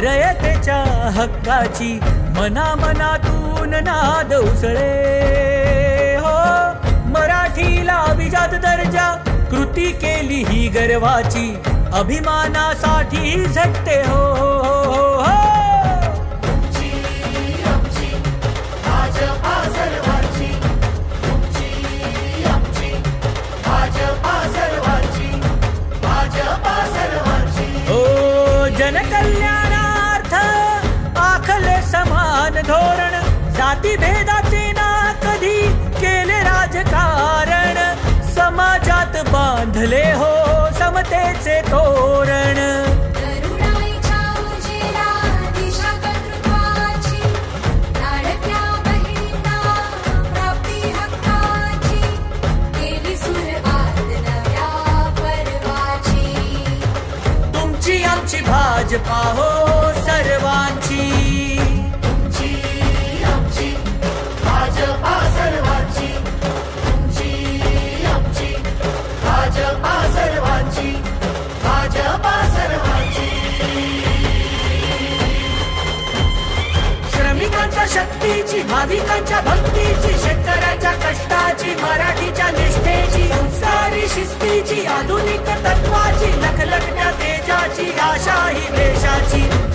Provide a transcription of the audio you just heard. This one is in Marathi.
रयतेच्या हक्काची मनामनातून नाद उसळे हो. मराठीला अभिजात दर्जा कृती केली ही गर्वाची अभिमानासाठी झटते हो, हो, हो, हो. जनकल्याणार्थ आखले समान धोरण जाती भेदाचे ना कधी केले राजकारण समाजात बांधले हो समतेचे तोरण. आमची भाजपा हो सर्वांची. तुमची आमची भाजपा सर्वांची. तुमची आमची भाजपा सर्वांची. भाजपा सर्वांची. श्रमिकांच्या शक्तीची भाविकांच्या भक्तीची शेतकऱ्यांच्या कष्टाची मराठीच्या निष्ठेची संस्कारी शिस्तीची आधुनिक तत्वाची लखलखत्या तेजाची आशा ही देशाची.